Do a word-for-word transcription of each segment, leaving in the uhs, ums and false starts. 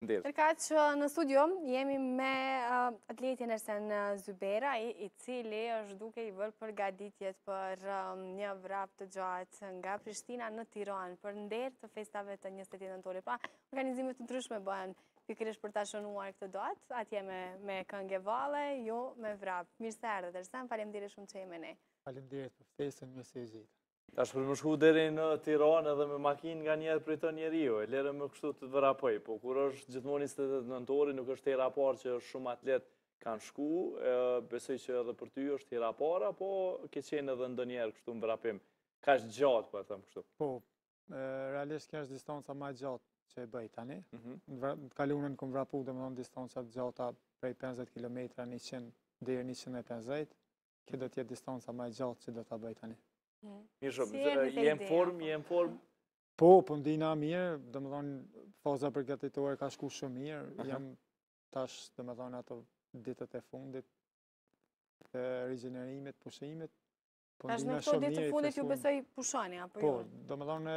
Tërkaq në studio jemi me uh, atletin Ersen Zybera, i, i cili është duke i vërë përgatitjet për um, një vrap të gjatë nga Prishtina në Tiranë për nder të festave të njëzet e tetë nëntori. Pra, organizimet të ndryshme bëhen pikërisht për ta shënuar këtë datë, atje me, me këngë valle, jo me vrap. Mirë se erdhët, Ersen, faleminderit shumë që jemi ne. Faleminderit për ftesën, mirë se jeni. Tash për më shku deri në Tiranë edhe me makinë nga njerë për të njeriu, e lere më kështu të vrapoj, po kur është gjithmonë njëzet e tetë nëntori, nuk është hera parë që shumë atlet kanë shku, e, besoj që edhe për ty është hera parë, apo ke qenë edhe ndonjëherë kështu në vrapim, ka është gjatë, po e thëmë kështu? Po, e, realisht kjo është distanca ma gjatë që e bëj tani. Mm -hmm. Në kalunën kom vrapu dhe më thonë distancat gjata prej pesëdhjetë kilometra, njëqind deri njëqind e pesëdhjetë, kjo do t'jetë distanca ma gjatë që do t'a bëj tani. Mirë shumë, jem form, jem form? Po, po ndina mirë, dhe më thonë faza përgatitore ka shku shumë mirë, jam tash dhe më thonë ato ditët e fundit të rigenerimit, pushimit. Tash në këto ditë të fundit ju besoj pushani, apo jo? Po, dhe më thonë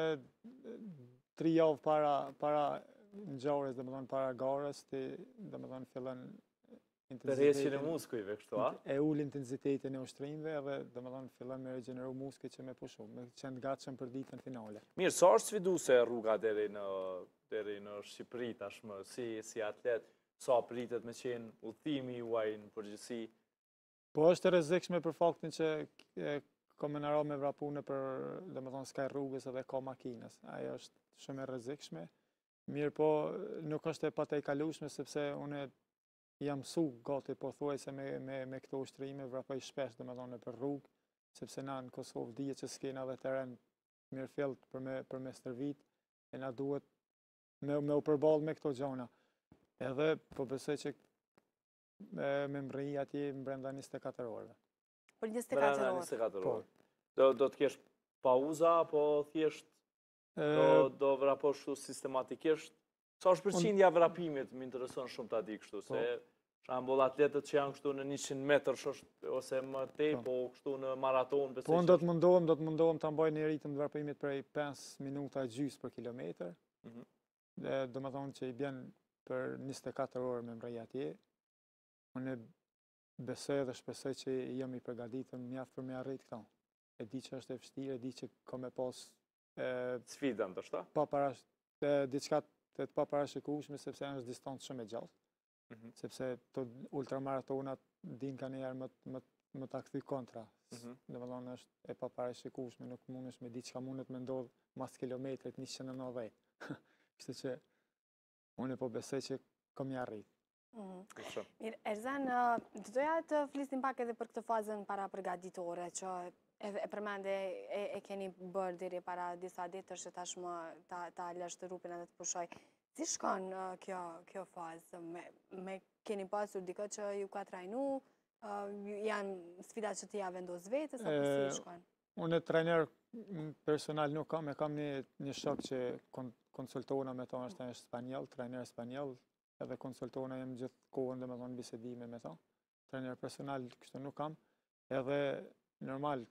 tri javë para, para ngjarjes, dhe më thonë para garës, dhe më thonë fillon Tërheqjen e muskujve, kështu, a? E ul intensitetin e ushtrimve edhe dhe më thonë fillon me regeneru muskej që me pushu, me qenë gatshëm për ditën finale. Mirë, sa është sfiduese rruga deri në, deri në Shqipëri tashmë, si, si atlet, sa pritet me qenë udhëtimi juaj në përgjithësi? Po është e rrezikshme për faktin që kam në ra me vrapu në për, dhe më thonë, s'ka rrugës edhe ka makinës. Ajo është shumë e rrezikshme. Mirë po, nuk është e patejkalueshme sepse unë jam mësu gati po thuajse me, me, me këto ushtrime, vrapoj shpesh dhe me thonë për rrugë, sepse na në Kosovë dije që s'kena dhe teren mirë fillt për me, për me stërvit, e na duhet me, me u përballë me këto gjona. Edhe po besoj që me, me mri atje brenda njëzet e katër orëve. Për njëzet e katër orë? njëzet e katër orë. Do, do të kesh pauza, apo thjesht do, do vraposh kështu sistematikisht? Sa është përqindja vrapimit, më intereson shumë ta di kështu, se shembull atletët që janë kështu në njëqind metër ose më tej, po kështu në maraton. Po unë do të mundohem, do të mundohem ta mbaj një ritëm të vrapimit prej pesë minuta gjys për kilometër. Dhe do të thonë që i bjen për njëzet e katër orë me mrej atje. Unë besoj dhe shpresoj që jam i përgatitur mjaft për me arrit këto. E di që është e vështirë, e di që ka me pas sfida ndoshta. Pa parash diçka të të paparashikueshme sepse është distancë shumë e gjatë. Mm -hmm. Sepse të ultramaratonat din ka njerë më, më, më ta kthy kontra. Mm -hmm. Dhe më thonë është e paparashikueshme, nuk mundesh me di çka mundet me ndodh mas kilometrit njëqind e nëntëdhjetë. Kështu që unë po besoj që kam i arrit. Mm. Mirë, Ersen, të doja të flisnim pak edhe për këtë fazën para përgatitore, që e, e përmende e, e keni bërë deri para disa ditësh që tashmë ta, ta lësh të rupin edhe të pushoj. Si shkon uh, kjo, kjo fazë? Me, me keni pasur dikë që ju ka trajnu? Uh, janë sfidat që ti ja vendos vetës? Apo si shkon? Unë trajner personal nuk kam, e kam një, një shok që kon, konsultona me ta është një spanjol, trajner spanjol, edhe konsultona jem gjithë kohën dhe me thonë bisedime me ta. Trajner personal kështu nuk kam. Edhe normal,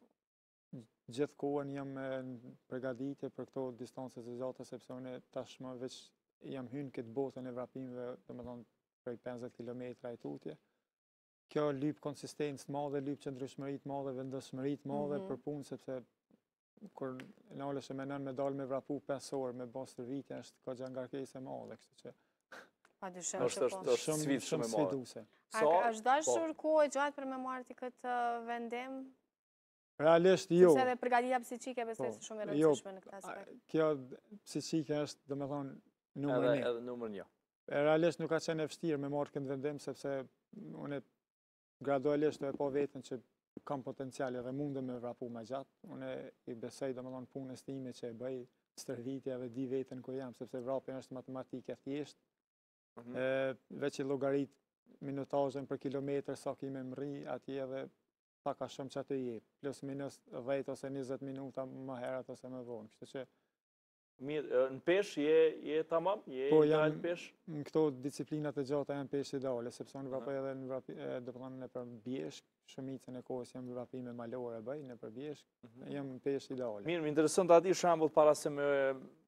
gjithë kohën jam në përgatitje për këto distancët e gjata, sepse unë tashmë veç jam hyrë këtë botën e vrapimeve, dhe me thonë prej pesëdhjetë kilometra e tutje. Kjo lyp konsistencë madhe, lyp qëndrueshmëri madhe, vendosmëri madhe mm -hmm. për punë, sepse kur nalësh e menon me dalë me vrapu pesë orë me bas të vitja, është ka gjë ngarkesë e madhe, kështu që pa dyshim që po. Është sfidë shumë e madhe. A është dashur kohë gjatë për me marrë ti këtë vendim? Realisht jo. Sepse edhe përgatitja psiqike besoj se shumë e rëndësishme në këtë aspekt. Kjo psiqike është, dhe me thonë, numër një. Edhe numër një. Realisht nuk ka qenë e vështirë me marrë këtë vendim, sepse unë gradualisht e po vetën që kam potencial dhe mundem me vrapu më gjatë. Unë i besoj, dhe me thonë, punës time që e bëj, stërvitja dhe di vetën ku jam, sepse vrapja është matematike thjesht. Mm -hmm. Veç i llogarit minutazhen për kilometër sa kime mri, atje edhe pak a shumë që atë jep, plus minus dhjetë ose njëzet minuta më herët ose më vonë. Kështu që mirë, në pesh je, je tamam? Je po jam në pesh? Në këto disciplinat e gjata janë pesh ideale, sepse unë vrapoj edhe në vrapi, do të thonë në për bjeshk, shumicën e kohës jam vrapime malore bëj, në për bjeshk, mm -hmm. jam pesh ideale. Mirë, më intereson të ati shambull para se me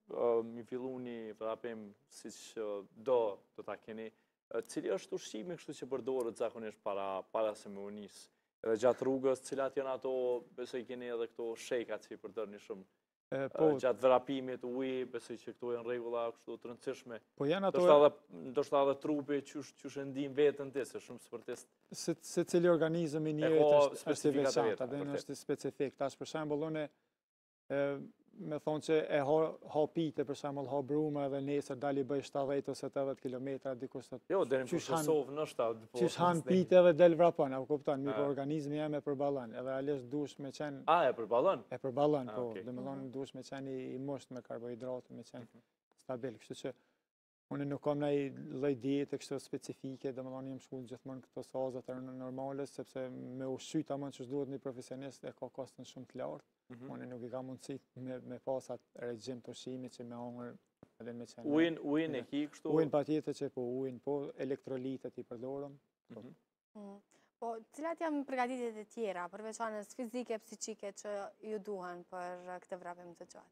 uh, mi fillu një vrapim siç uh, do do ta keni, uh, cili është ushqimi kështu që përdoret zakonisht para para se me u nis? Edhe gjatë rrugës, cilat janë ato, besoj keni edhe këto shejkat që i përdorni shumë. E, Uh, po, gjatë vrapimit, uji, besoj që këto janë rregulla kështu të rëndësishme. po janë ato, Ndoshta edhe ndoshta edhe trupi qysh qysh e ndin veten ti, se shumë sportist se, se cili organizëm i E njerit ka është, është i specifikat e veçantë, veta, dhe vërtet. është specifik. Tash për shembull unë e, me thonë që e ha, ha pite, për shembull ha bruma dhe nesër dali bëj shtatëdhjetë ose tetëdhjetë kilometra dikush të Jo, deri në Qysh han- Kosovë ndoshta. po, qysh han s'deni. pite dhe del vrapon, apo kupton, mi Ah. po organizmi jam e përballon, edhe alesh dush me qenë A, e përballon? e përballon, Ah, po, okay. domethënë dush me qenë i, i musht me karbohidrate, me qenë stabil, kështu që unë nuk kam ndaj lloj diete kështu specifike, domethënë jam shkull gjithmonë këto sazat e normale, sepse me ushqy tamam që duhet një profesionist e ka kostën shumë të lartë. Mhm. Unë nuk i kam mundësi me, me pas atë regjim të ushqimit që me hongër edhe me qenë. Ujin, ujin e ki kështu. Ujin patjetër që po ujin, po elektrolitet i përdorëm. Mhm. Mm. Po, cilat janë përgatitjet e tjera, përveç anës fizike, psiqike që ju duhen për këtë vrapim të gjatë?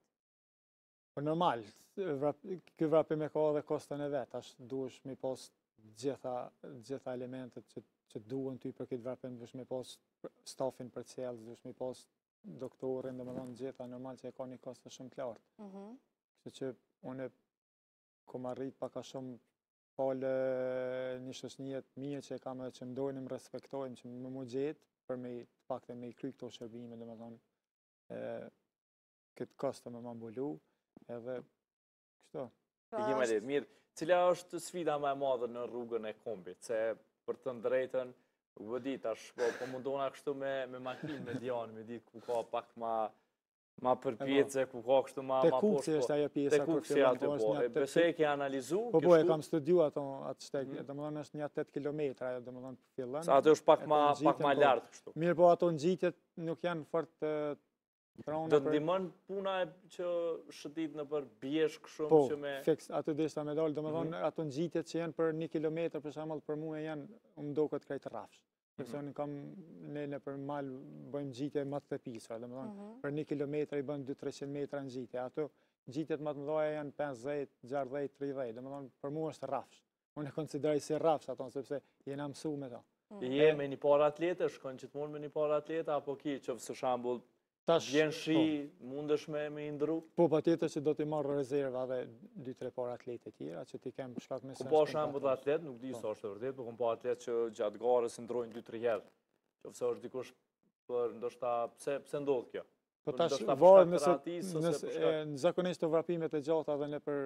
Po normal, vrap, ky vrapim e ka edhe kostën e vet, tash duhesh me pas gjitha gjitha elementet që që duhen ty për këtë vrapim, duhesh me pas stafin për cellë, duhesh me pas doktorin, domethënë gjitha normal që e ka një kostë shumë të lartë. Mhm. Kështu që unë kom arrit pak a shumë falë një shoqënie të mirë që e kam edhe që më dojnë më respektojnë, që më më gjetë për me të paktën me i kry këto shërbime, domethënë e këtë kostë me më mbulu, edhe kështu. E kemi le, mirë. Cila është sfida më e madhe në rrugën e kombit? Se për të drejtën, nuk vë di tash, po, po mundona kështu me me makinë me dion, me ditë ku ka pak ma ma përpjece, ku ka kështu ma Te ma kuksi poshtë. është ajo Te pjesa kur kuksi fillon, aty po po. është E një besoj e ke analizu, Po ke po e shku? kam studiu ato atë shteg, Mhm. domethënë është një atë kilometra, ajo domethënë fillon. Sa aty është pak e ma po pak ma ngjitjen, po. lart kështu. Mirë, po ato ngjitjet nuk janë fort të trona Do të për ndihmon puna e që shëtit në për bjeshk shumë po, që me fiks, aty deshta me dalë, domethënë Mhm. ato ngjitjet që janë për një kilometër për shembull për mua janë më duket krejt rrafsh. Sepse Mhm. unë kam ne në për mal bëjmë ngjitje më të tepishra, domethënë Mhm. për një kilometër i bën dy trecent metra ngjitje. Ato ngjitjet më të mëdha janë pesëdhjetë, gjashtëdhjetë, tridhjetë, domethënë për mua është rrafsh. Unë e konsideroj si rrafsh ato sepse jena mësuar me to. je me një parë atlete, shkon gjithmonë me një parë atlete, apo ki që për shembull Tash vjen shi, mundesh me me i ndru? Po, pa tjetër që do t'i marrë rezerva dhe dy tre parë atlete tjera, që t'i kem shkak me Ku se pa është shembull kompakt. atlet, nuk di Po. sa është e vërtet, por ku pa atlet që gjatë garës ndrojnë dy tre herë. Qofse është dikush për ndoshta pse pse ndodh kjo? Po Por tash ndoshta për varet shkak të nëse rahatisë, ose nëse për shkak- e, në zakonisht të vrapimet e gjata dhe në për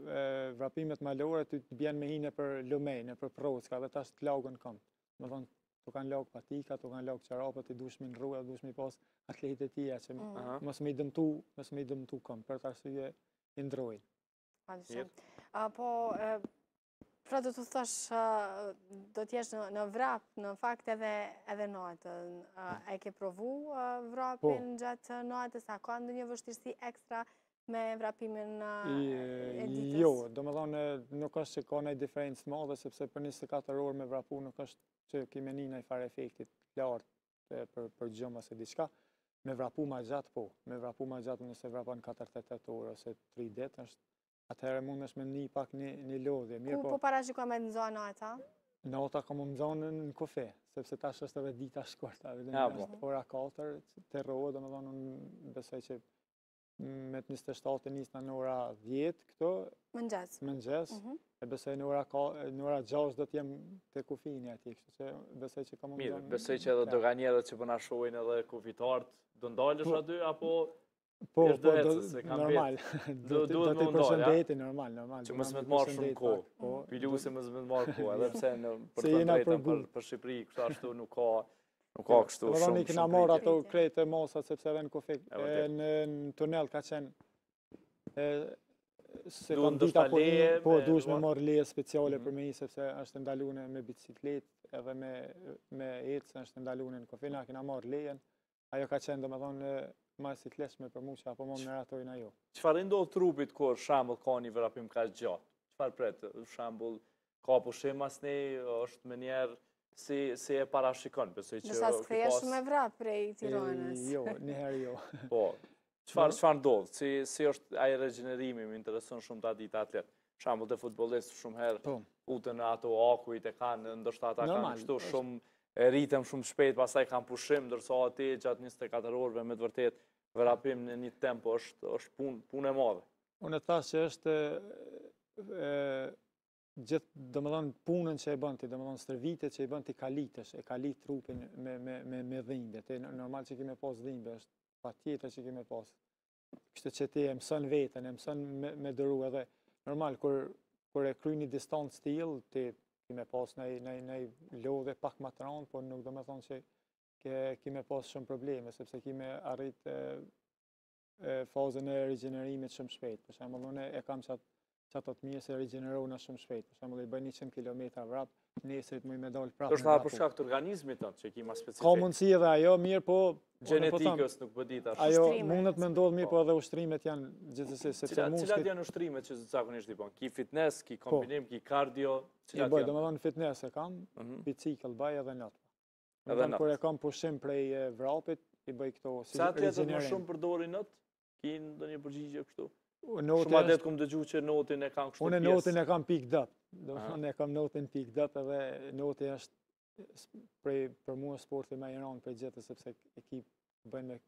e, vrapimet malore ty të bjen me hinë për lumej, në për procka dhe tash të lagën kom. Do thonë tu kanë lag patika, tu kanë lag çarapët, i dush mi ndrua, dush mi pas atletë të tjera që Mhm. Aha. mos me i dëmtu, mos me i dëmtu kom, për të arsye i ndrojnë. Padyshim. Ah, po, e, pra do të thosh, ah, do t'jesh në, në vrap, në fakt edhe, edhe natën. Ah, e ke provu ah, vrapin gjatë natës, a ka ndonjë vështirësi ekstra me vrapimin ah, e ditës? Jo, do më thonë nuk është që ka ndaj diferencë madhe, sepse për njëzet e katër orë me vrapu nuk është që kime një ndaj fare efektit lartë e, për, për gjumë ose diçka. Me vrapu ma gjatë, po. Me vrapu ma gjatë nëse vrapan katër tetë orë ose tri ditë, është atëherë mund është me një pak një, një lodhje. Mirë, Ku po, po parashiko me në zonë ata? nata kam më zonë në kafe, sepse tash është edhe dita shkurta. edhe Ja, është po. ora katër të rrohet, do më thonë unë besoj që me të njëzet e shtatë nisna në ora dhjetë këto, Mëngjes. mëngjes, Mhm. e besoj në ora, ka, në ora gjashtë do t'jem të kufini ati, kështu që besoj që kam më Mirë, zonë- besoj që edhe doganjerët që po na shohin edhe kufitarët, do ndalesh Po. aty apo Po, thjesht po, do do, ecës, se kam normal. Do- Do t'i- duhet do t'i me u ndalë, përshëndeti, normal, normal. që do mos na me të mi marrë shumë përshëndet kohë. pak, po, Pilu se më zë marrë kohë, edhe pse në për Se të jena drejtën për, përbu. për Shqipëri, kështu ashtu nuk ka nuk ka kështu Do shumë i kena shumë marrë pritje. ato krejtë mosat, sepse edhe në kufi, E vërtet. e, në, në tunel ka qenë, e, se Duhet kam ndoshta dita po leje një, po me duhesh me marrë. marrë leje speciale Mhm. për me i, sepse është ndalune me biciklet edhe me, me ecë, është ndalune në kufi, na kena marrë lejen, ajo ka qenë, do me thonë, ma si kleshme për mu që apo më më ratojnë ajo. Çfarë ndodh trupit kur shembull ka një vrapim kaq gjatë? Çfarë pret? Për shembull ka pushim asnjë, është më njerë si si e parashikon, besoj që Nësa ki s'kthejesh pas- me vrap prej E, Tiranës. Jo, një herë jo. Po, Çfarë çfarë ndodh? Si si është ai regjenerimi, më intereson shumë ta di të atlet. Për shembull të futbollistë shumë herë Po. uten në ato akujt e kanë, ndoshta ata kanë Normal, kështu është- shumë e ritëm shumë shpejt, pastaj kanë pushim, ndërsa aty gjatë njëzet e katër orëve me të vërtet vrapim në një tempo është është punë punë e madhe. Unë e thash që është e, gjithë, do më thonë, punën që e bën ti, do më thonë, stërvitet që e bën ti kalitesh, e kalit trupin me, me, me, me dhimbje. Te normal që kime pas dhimbje, është pa tjetër që kime pas. Kështë që ti e mësën vetën, e mësën me, me dëru edhe, normal, kur, kur e kry një distancë t'il, ti kime pas në një lodhe pak më të rëndë, por nuk do me thonë që ke, kime pas shumë probleme, sepse kime arrit e, e, fazën e regenerimit shumë shpejt. Për shembull, unë e kam qatë qatë të mirë se regenerona shumë shpejt. Për shembull, i bëj njëqind kilometra vrap, nesërit më i me dalë prapë. Është për shkak të organizmit tonë që kima specifik. Ka mundësi edhe ajo, mirë, po Gjenetikës nuk po di tash. ajo Ushtrimet. mundet me ndodhë mirë, po edhe ushtrimet janë gjithsesi sepse Cilat cilat muskujt janë ushtrimet që zakonisht i bën? Ki fitness, ki kombinim, ki cardio, i cilat bëj, janë? domethënë fitness e kam, Mhm. bicikl bëj edhe natë. Edhe Domethënë natë. kur e kam pushim prej e, vrapit, i bëj këto si Sa atletët më regenerim. shumë përdorin not? Ki ndonjë përgjigje kështu? Note Shumë atlet është- kum dëgju që notin e kanë kështu Unë pjesë. notin e kam picked up. Domethënë e kam notin picked up edhe noti është s- prej për mua sporti më i rëndë për gjithë sepse ekip bën me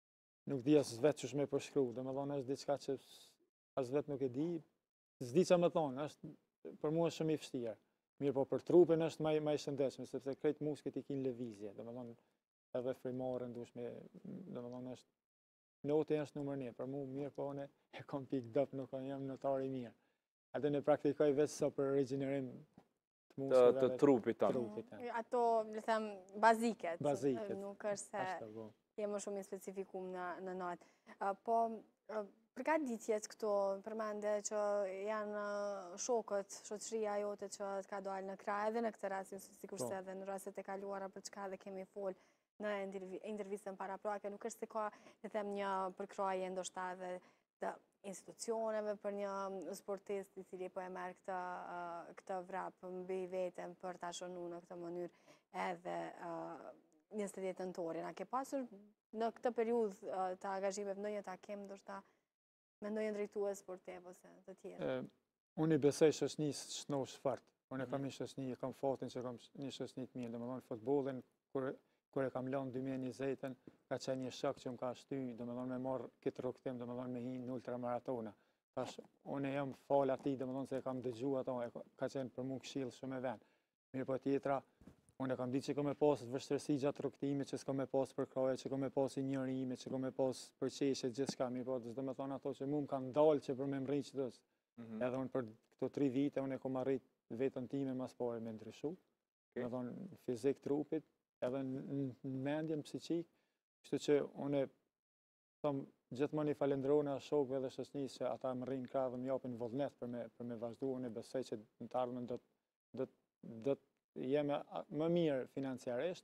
nuk di as vetë ç'është me përshkru. Domethënë është diçka që s- as vetë nuk e di. S'di ç'a më thonë, është për mua është shumë i vështirë. Mirë, po për trupin është më i- më i shëndetshëm sepse krejt muskujt i kin lëvizje. Domethënë edhe frymarrën dush me domethënë është noti është numër një, për mu mirë, po unë e kam picked up, nuk jam notar i mirë. Atë ne praktikoj vetë sa për regenerim të Të, muskulave. të trupit tonë. Trupit, ja. Ato, le them, baziket. Baziket. Nuk është se Ashtu, po. je më shumë i specifikum në, në natë. Uh, Po, uh, përgatitjet këto, përmende që janë uh, shokët, shoqëria jote që të ka dalë në krah edhe në këtë rastin, sikur Po. se edhe në rastet e kaluara për çka dhe kemi fol në intervi- intervistën paraprake, nuk është se ka, le them, një përkraje ndoshta edhe të institucioneve për një sportist i cili po e merr këtë uh, këtë vrap mbi veten për ta shënuar në këtë mënyrë edhe uh, njëzet e dhjetë nëntorin. A ke pasur në këtë periudhë uh, të angazhimeve ndonjë takim ndoshta me ndonjë drejtues sportiv ose të tjerë? E, Unë i besoj shoqënisë shnosh fort. Unë e kam një shoqëni, e kam fatin që kam një shoqëni të mirë. Domethënë futbollin kur kur e kam lënë dy mijë e njëzet-ën, ka qenë një shok që më ka shty, domethënë me marr këtë rrugtim, domethënë me hi në ultramaratona. Tash unë jam fal atij, domethënë se e kam dëgjuar ato, e ka ka qenë për mua këshill shumë e ven. Mirë, po tjetra, unë e kam ditë që kam me pas vështirësi gjatë rrugtimit, që s'kam me pas përkraje, që kam me pas injorime, që kam me pas përqeshje gjithçka, mirë, po do të thonë ato që mua më kanë dalë që për me mrit çdo. Mhm. Edhe unë për këto tri vite unë e kam arrit vetën time mas pare me ndryshu. Okay. Me thonë fizik trupit, edhe në në mendjen psiqik, kështu që unë e thom gjithmonë i falenderoj shokëve dhe shoqënisë që ata më rrinë krah dhe më japin vullnet për me për me vazhdu. Unë besoj që në të ardhmen do të do të do të jemi a- më mirë financiarisht.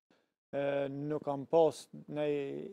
E, nuk kam pas në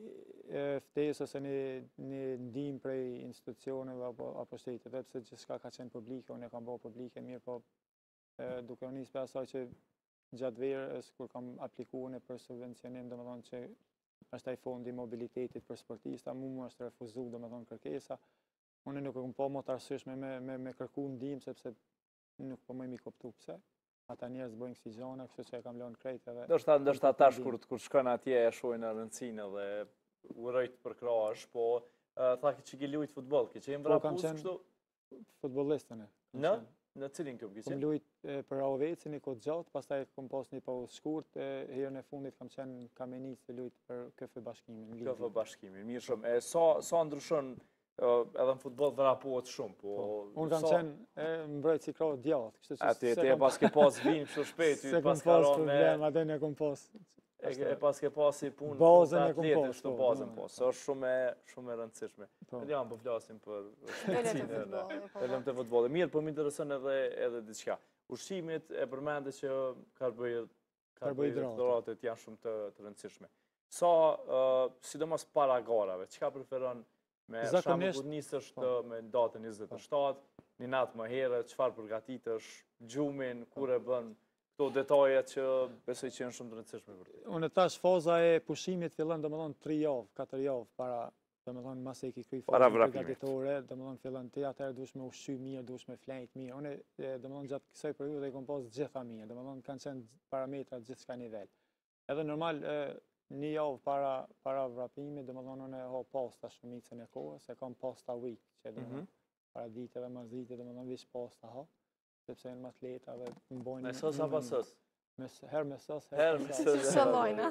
ftesë ose një, një ndihmë prej institucioneve apo, apo shtetit, edhe pse gjithçka ka qenë publike, unë e kam bërë publike, mirë po e, duke u nisë për asaj që gjatë verës, kur kam aplikuar në për subvencionim, domethënë që është ai fondi i mobilitetit për sportista, mu më është refuzu, domethënë kërkesa. Unë nuk e kam pa më të arsyeshme me, me, me kërku ndihmë, sepse nuk po më mi kuptu pse. Ata njerëz bëjnë kësi gjona, kështu që e kam lënë krejt edhe... Ndoshta ndoshta tash kur kur shkon atje e shohin rëndësinë dhe urojt për krahash, po uh, tha që ki luajt futboll, ki qenë Po, kam vrapus qenë- kështu Futbollistën e. kam në qenë. në cilin klub ki Kom qenë? lujt e, për Aovecin i kohë gjatë, pastaj kom pas një pauzë shkurt, e, herën e fundit kam qenë Kamenic të lujt për K F Bashkimin. K F Bashkimin, mirë shumë. E sa sa ndryshon uh, edhe në futboll vrapohet shumë, po Unë kam sa- qenë e, mbrojtës i krahut djathtë, kështu që Ati, se ti e kam- pas ke pas vinë kështu shpejt, se ty kam pas pas ka ra me... problem, atë ne kom pas. E, e pas ke pasi punë Bazën punë e të kom atletit, pas, kështu po, bazën po. po. Se është shumë e shumë e rëndësishme. Po. Ne jam po flasim për Dole të shpejtësinë e- futbollit, po, e lëm të futbollit. Mirë, po më intereson edhe edhe diçka. Ushqimit e përmendë që karbohid- Karbohidrate. karbohidratet janë shumë të, të rëndësishme. Sa, uh, sidomos para garave, çka preferon me shembull Zakonisht- kur nisësh po. të me datën njëzet e shtatë, një natë më herët, çfarë përgatitesh, gjumin, kur e bën, këto detajet që besoj që janë shumë të rëndësishme për ty. Unë tash faza e pushimit fillon domethënë tri javë, katër javë para dhe më thonë mas e ki kry Para fazën vrapimit. përgatitore, dhe më thonë fillon ti atëherë dush me ushqy mirë, dush me flejt mirë. Unë e, dhe më thonë gjatë kësaj periudhe i kom pas gjitha mirë, dhe më thonë kanë qenë parametra gjithë shka nivel. Edhe normal, e, një javë para, para vrapimit, dhe më thonë unë e ho pasta shumicën e kohës, e kam pasta week, që dhe më thonë para dite dhe mas dite, dhe më thonë vish pasta ha, sepse janë atleta dhe më bojnë... Me sos apo sos? Herë me sos, Herë me sos. Shëllojna.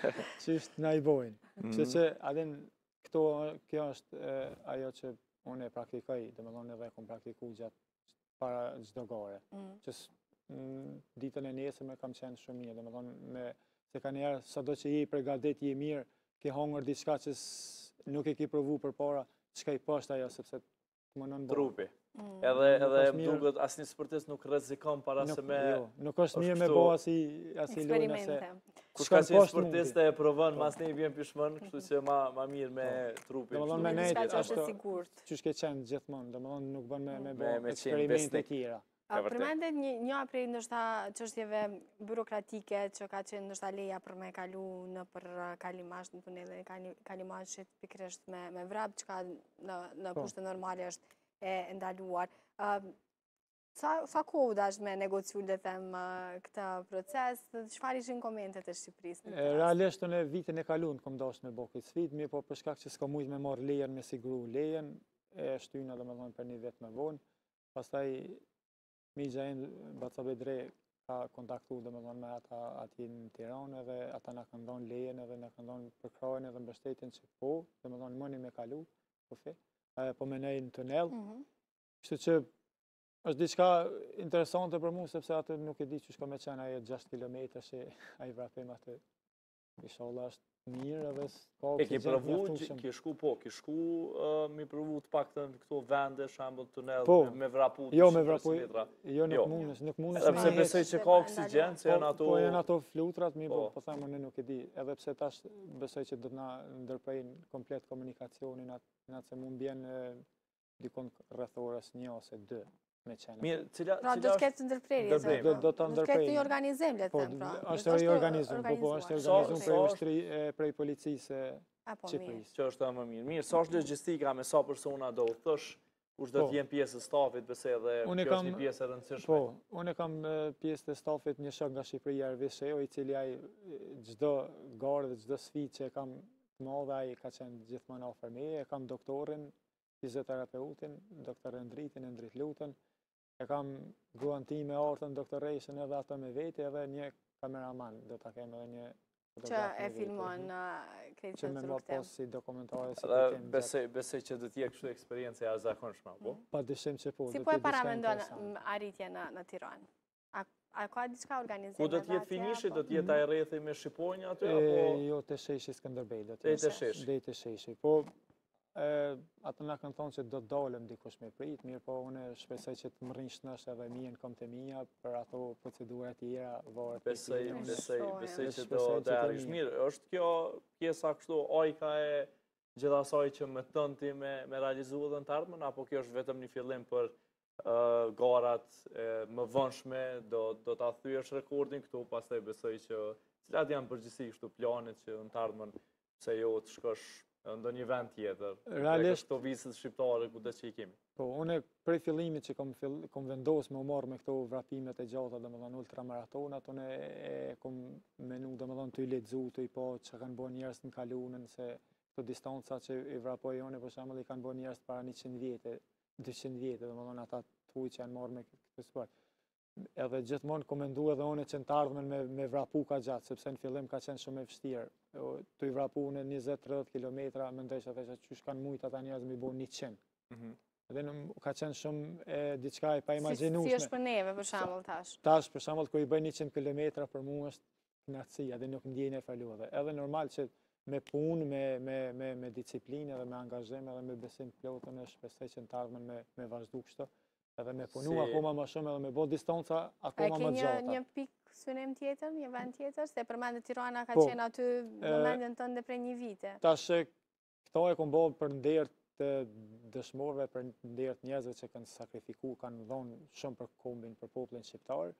Qështë na i bojnë. Kështu që adin këto, kjo është e, ajo që unë e praktikoj, dhe më thonë edhe e kom praktiku gjatë para çdo gare. Mm. Që s- n- ditën e nesërme kam qenë shumë mirë, dhe më thonë me, se ka njerë, sado që je i përgatit, je mirë, ke hongër diçka që s- nuk e ki provu për para, çka i poshtë ajo, sepse të më nënbërë. Trupi. Mm. Edhe Nuk edhe është më mirë. duket asnjë sportist nuk rrezikon para se Nuk, me jo, nuk është është mirë me kështu- bo asi, asi lojnë, se Eksperimente. kush shkon ka qenë poshtë sportiste e provon, mas ne i vjen pishmën, kështu Mhm. që ma ma mirë me trupin. Domethënë, kështu. me Me nejt diçka që është ashtu- e sigurt. që shke qenë gjithmonë, dhe më thonë nuk bën me, me, Me- bo me qenë eksperimente besnik. tjera. A E vërtet. përmendet një një prej ndoshta çështjeve burokratike që ka qenë ndoshta leja për me kalu në për uh, kalimash në tunelin e kali- kalimashit pikërisht me me vrap çka në në Po. kushte normale është e ndaluar. Ë sa sa kohë dash me negociu le them uh, këtë proces, çfarë ishin komentet e Shqipërisë në E, këtë rast? Realisht unë vitin e kaluar kom dash me bo këtë sfidë, mirë po për shkak që s'ka mujt me marrë lejen me siguru lejen, e shtyna domethënë për një vit më vonë. Pastaj Migja im Baca Bedre ka kontaktu domethënë me ata aty në Tiranë edhe ata na kanë dhënë lejen edhe na kanë dhënë përkrajen edhe mbështetjen që po, domethënë mëni me kalu, po fe, e, po menej në tunel. Mhm. Kështu që është diçka interesante për mua sepse atë nuk e di çu shka me qenë ajo gjashtë kilometra që ai vrapim atë. Inshallah është mirë edhe s'ka E ke oksigjen provu, mjaftueshëm. ke shku po, ke shku uh, mi provu të paktën këto vende, shembull tunel Po. me, me vrapu Jo me dyqin vrapu, metra. jo nuk Jo. mundesh, nuk mundesh Edhe me pse heq. besoj që ka oksigjen, se Po, janë ato po janë ato flutrat, mi po, Po. po them unë nuk e di. Edhe pse tash besoj që do të na ndërprejnë komplet komunikacionin atë atë se mund bjen e, dikon rreth orës një ose dy me qenë. Mirë, cila Pra cila do të është ketë ndërprerje. ndërprerje, se- do- do ta Do të ketë ndërprejnë. një organizim le të Po, them pra. është riorganizum, po po është organizuar. organizum Sa- prej sa- ushtri e prej policisë e Apo mirë. Shqipërisë. që është më mirë. Mirë, sa është logjistika me sa persona do u thosh, kush do Po. të jenë pjesë e stafit, besoj edhe Unë kjo kam- është një pjesë e rëndësishme. Po, unë kam e, pjesë të stafit një shok nga Shqipëria, Ervis Sheo, i cili ai e, çdo garë dhe çdo sfidë që e kam të madhe, ai ka qenë gjithmonë afër meje. E kam doktorin, fizioterapeutin, doktor Endritin, Endrit Lutën. E kam gruan time Artën, doktor Rejshën, edhe ato me vete, edhe një kameraman, do ta kem edhe një Që fotograf e me vete. filmon uh, këtë Që me ma rrugtim. pas si dokumentare si Edhe të kem gjatë. besoj besoj që do të jetë kështu eksperiencë e jashtëzakonshme, po. Pa dyshim që po. Si do po e t'jetë diçka paramendon interesante. m, arritje në në Tiranë? A a ka diçka organizime? Ku do të jetë atje, finishi, apo? do të jetë ai rrethi me Shqiponjë aty E, apo jo, të sheshi Skënderbej. do të Dej jetë. te sheshi. Dej te sheshi. Po, e, atë na kanë thonë që do të dalëm dikush me prit, mirë po unë shpresoj që të më rrinë shnash edhe mien kom të mia për ato procedura tjera, varet. besoj prej tyre. besoj Shohim. besoj që do Shpresoj që të të arrish mirë. mirë. Është kjo pjesa kështu ojka e gjithasaj që më tënë ti me me realizu edhe në të ardhmen, apo kjo është vetëm një fillim për uh, garat e, më vonshme, do do ta thyesh rekordin këtu, pastaj besoj që cilat janë përgjithësi kështu planet që në të ardhmen pse jo të shkosh në ndonjë vend tjetër. Realisht- këto vizët shqiptare kudo që i kemi. Po, unë prej fillimit që kom, fill, kom vendos me u marrë me këto vrapimet e gjata, dhe më dhënë ultramaratonat, unë e, e kom menu, dhe më dhënë të i ledzu, të i po që kanë bo njerës në kalunën, se këto distanca që i vrapoj unë, për shembull, i kanë bo njerës para njëqind vjetë, dyqind vjetë, dhe më dhënë ata të huj që janë marrë me këtë sport. Edhe gjithmonë komendu edhe unë që në të ardhmen me, me vrapu ka gjatë, sepse në fillim ka qenë shumë e vështirë. O, Të i vrapu në njëzet tridhjet kilometra, mendoj që thesha qysh kanë mujt ata njerëz me i bo njëqind. Mhm. Dhe në, ka qenë shumë e, diçka e pa Si, si imagjinueshme. është për neve për shembull tash? Tash, për shembull, kur i bëj njëqind kilometra për mua është knatësia dhe nuk ndjen e falodhe. Edhe normal që me punë, me, me, me, me disiplinë dhe me angazhim edhe me besim të plotën e shpresoj që në të ardhmen me, me vazhdu kështu. Edhe me punu Si- akoma më shumë edhe me bo distanca A akoma ke më një gjata. një pikë synim tjetër, një vend tjetër, se përmendet Tirana ka Po, qenë aty në e, mendjen tënde prej një vite. Tash e, këto e kom bo për nder të dëshmorëve, për nder të njerëzve që kanë sakrifiku, kanë dhonë shumë për kombin, për popullin shqiptar.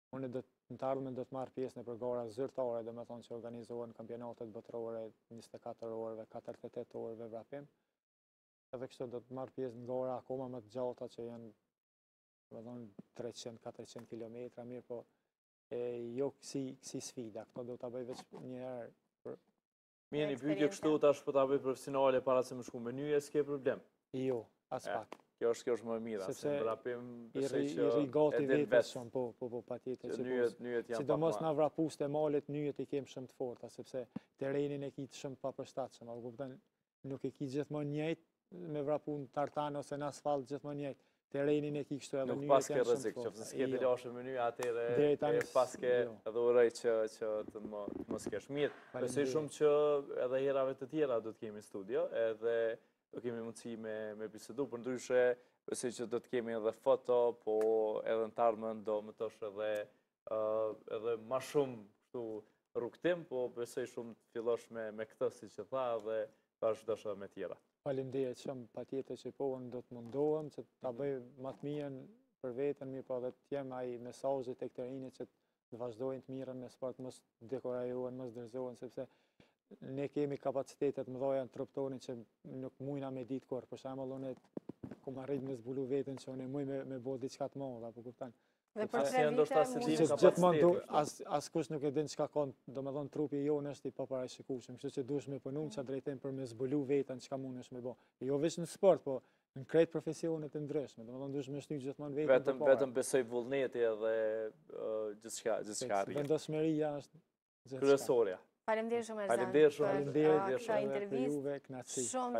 Unë do të në të ardhmen do të marr pjesë në përgara zyrtare, domethënë që organizohen kampionatet botërore njëzet e katër orëve, katërdhjetë e tetë orëve vrapim. Edhe kështu do të marr pjesë në gara akoma më të gjata që janë domethënë treqind katërqind kilometra, mirë po e jo si si sfida, këto do ta bëj vetëm një herë për Mirë, një pyetje kështu tash po ta bëj profesionale para se më shku me nyje, s'ke problem. jo, as E, pak. Kjo është kjo është më e mira, se Sepse në vrapim I besoj rri që i rri gati e din vetes vetë shumë, po po po patjetër që që po. nyjet nyjet janë Sidomos pak na ma. vrapus të malit, nyjet i kem shumë të forta, sepse terrenin e kitë shumë papërshtatshëm, apo kupton, nuk e ki gjithmonë njëjtë me vrapun tartan ose në asfalt gjithmonë njëjtë. Terrenin e ki kështu edhe Nuk nyjet pas ke janë shumë rrezik, të që forta. nëse s'ke të Jo. lashë me nyje, atëherë Deri e tani pas ke jo. edhe uroj që që të më të mos kesh. Mirë, besoj Faleminderit. shumë që edhe herave të tjera do të kemi në studio, edhe do kemi mundësi me me bisedu, për ndryshe besoj që do të kemi edhe foto, po edhe në të ardhmen do më tosh edhe uh, edhe ma shumë kështu rrugtim, po besoj shumë të fillosh me me këtë siç e tha dhe vazhdosh edhe me tjera. Faleminderit shumë, patjetër që po unë do të mundohem që ta bëj më të mirën për veten, mirë po edhe të jem ai mesazhi tek të rinjt që të vazhdojnë të mirën me sport, mos dekorajohen, mos dërzohen, sepse ne kemi kapacitetet mëdha në trup tonin që nuk mujna me ditë kur. Për shembull, unë kom arrit me zbulu veten që unë muj me me bë diçka të madhe, apo kupton? Dhe Sepse për Pse tre ndoshta vite se mund ti Që ka të gjithmonë do kapaciteti, as askush nuk e din çka ka, domethënë trupi jonë është i paparashikueshëm, kështu që duhesh me punu që drejtim për me zbulu veten çka mundesh me bë. Jo vetëm në sport, po në krejt profesionet e ndryshme, domethënë duhesh me shty gjithmonë veten vetëm përpara. vetëm besoj vullneti edhe uh, gjithçka gjithçka arrin. Vendosmëria është gjithçka. Kryesorja. Faleminderit shumë Erzan. Faleminderit shumë, për, Faleminderit uh, Faleminderit këtë edhe për intervistë. juve, kënaqësi. Shumë